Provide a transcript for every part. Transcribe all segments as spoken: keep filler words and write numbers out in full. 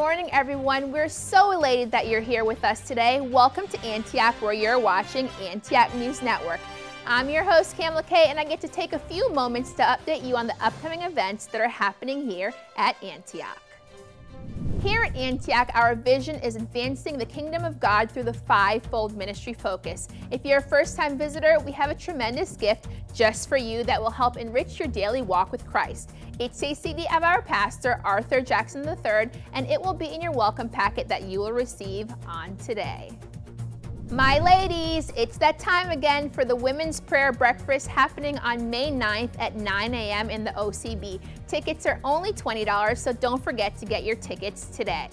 morning, everyone. We're so elated that you're here with us today. Welcome to Antioch, where you're watching Antioch News Network. I'm your host, Kamala Kay, and I get to take a few moments to update you on the upcoming events that are happening here at Antioch. Here at Antioch, our vision is advancing the kingdom of God through the five-fold ministry focus. If you're a first-time visitor, we have a tremendous gift just for you that will help enrich your daily walk with Christ. It's a C D of our pastor, Arthur Jackson the third, and it will be in your welcome packet that you will receive on today. My ladies, it's that time again for the Women's Prayer Breakfast happening on May ninth at nine A M in the O C B. Tickets are only twenty dollars, so don't forget to get your tickets today.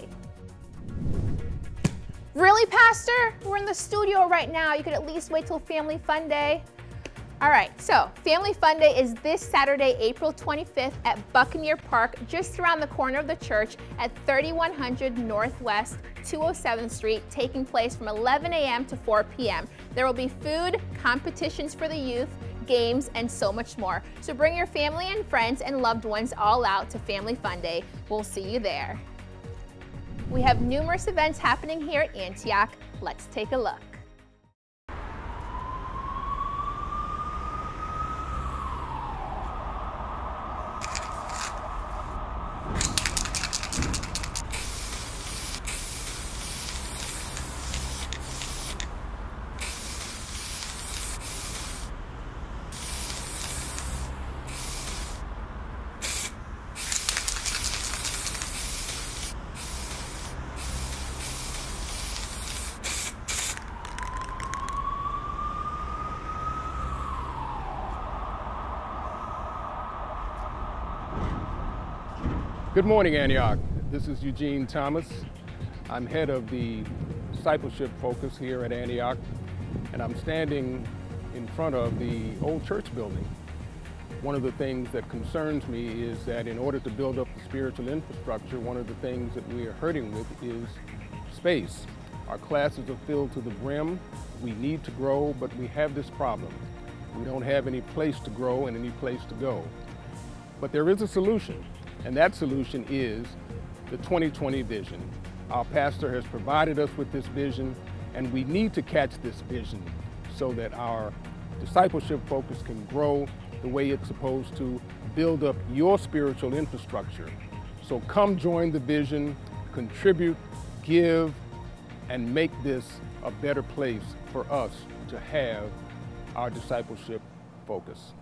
Really, Pastor? We're in the studio right now. You could at least wait till Family Fun Day. All right, so Family Fun Day is this Saturday, April twenty-fifth at Buccaneer Park, just around the corner of the church at thirty-one hundred Northwest two oh seventh Street, taking place from eleven A M to four P M There will be food, competitions for the youth, games, and so much more. So bring your family and friends and loved ones all out to Family Fun Day. We'll see you there. We have numerous events happening here at Antioch. Let's take a look. Good morning, Antioch. This is Eugene Thomas. I'm head of the discipleship focus here at Antioch, and I'm standing in front of the old church building. One of the things that concerns me is that in order to build up the spiritual infrastructure, one of the things that we are hurting with is space. Our classes are filled to the brim. We need to grow, but we have this problem. We don't have any place to grow and any place to go. But there is a solution. And that solution is the twenty twenty vision. Our pastor has provided us with this vision, and we need to catch this vision so that our discipleship focus can grow the way it's supposed to, build up your spiritual infrastructure. So come join the vision, contribute, give, and make this a better place for us to have our discipleship focus.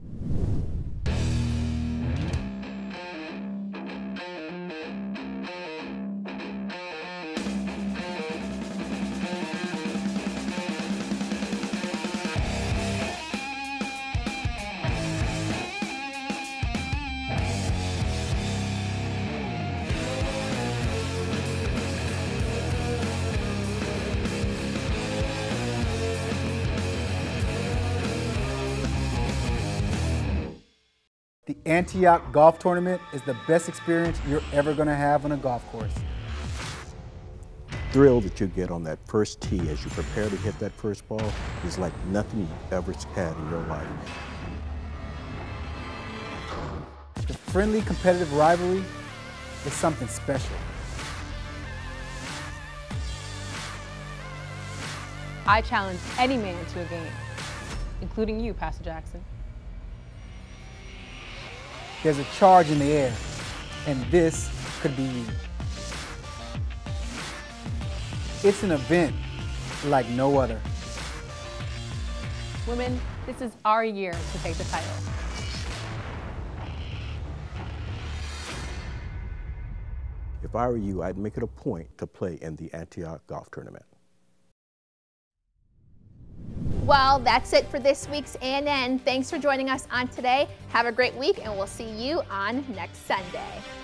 The Antioch Golf Tournament is the best experience you're ever going to have on a golf course. The thrill that you get on that first tee as you prepare to hit that first ball is like nothing you've ever had in your life. The friendly, competitive rivalry is something special. I challenge any man to a game, including you, Pastor Jackson. There's a charge in the air, and this could be you. It's an event like no other. Women, this is our year to take the title. If I were you, I'd make it a point to play in the Antioch Golf Tournament. Well, that's it for this week's A N N. Thanks for joining us on today. Have a great week, and we'll see you on next Sunday.